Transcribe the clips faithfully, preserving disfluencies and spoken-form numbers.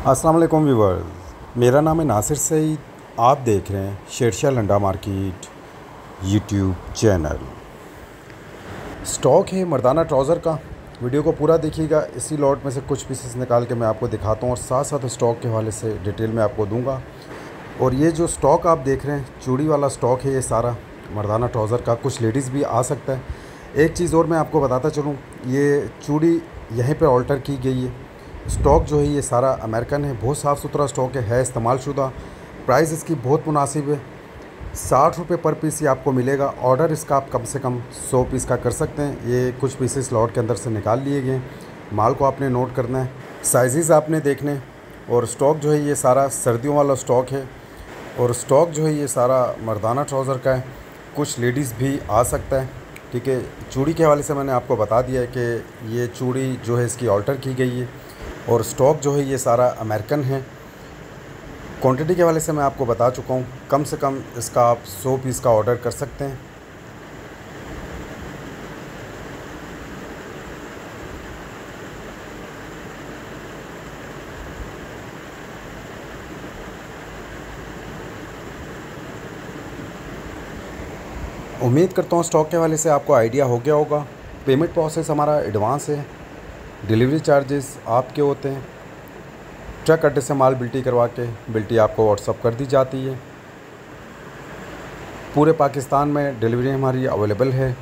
अस्सलाम वालेकुम व्यूवर्स, मेरा नाम है नासिर सईद। आप देख रहे हैं Shershah Landa market YouTube channel. Stock है मर्दाना ट्राउज़र का। वीडियो को पूरा देखिएगा। इसी लॉट में से कुछ पीसेस निकाल के मैं आपको दिखाता हूँ और साथ साथ स्टॉक के हवाले से डिटेल में आपको दूंगा। और ये जो स्टॉक आप देख रहे हैं, चूड़ी वाला स्टॉक है ये सारा मर्दाना ट्राउज़र का। कुछ लेडीज़ भी आ सकता है। एक चीज़ और मैं आपको बताता चलूँ, ये चूड़ी यहीं पर ऑल्टर की गई है। स्टॉक जो है ये सारा अमेरिकन है, बहुत साफ़ सुथरा स्टॉक है, है इस्तेमाल शुदा। प्राइस इसकी बहुत मुनासिब है, साठ रुपये पर पीस ये आपको मिलेगा। ऑर्डर इसका आप कम से कम सौ पीस का कर सकते हैं। ये कुछ पीसेस लॉट के अंदर से निकाल लिए गए। माल को आपने नोट करना है, साइज़ आपने देखने। और स्टॉक जो है ये सारा सर्दियों वाला स्टॉक है। और स्टॉक जो है ये सारा मर्दाना ट्राउज़र का है। कुछ लेडीज़ भी आ सकता है, ठीक है। चूड़ी के हवाले से मैंने आपको बता दिया है कि ये चूड़ी जो है इसकी ऑल्टर की गई है। और स्टॉक जो है ये सारा अमेरिकन है। क्वांटिटी के हवाले से मैं आपको बता चुका हूँ, कम से कम इसका आप सौ पीस का ऑर्डर कर सकते हैं। उम्मीद करता हूँ स्टॉक के हवाले से आपको आइडिया हो गया होगा। पेमेंट प्रोसेस हमारा एडवांस है, डिलीवरी चार्जेस आपके होते हैं। ट्रक अड्डे से माल बिल्टी करवा के बिल्टी आपको व्हाट्सअप कर दी जाती है। पूरे पाकिस्तान में डिलीवरी हमारी अवेलेबल है।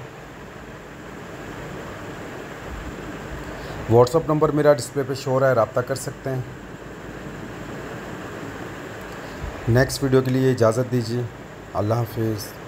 व्हाट्सअप नंबर मेरा डिस्प्ले पे शो हो रहा है, रब्ता कर सकते हैं। नेक्स्ट वीडियो के लिए इजाज़त दीजिए। अल्लाह हाफिज़।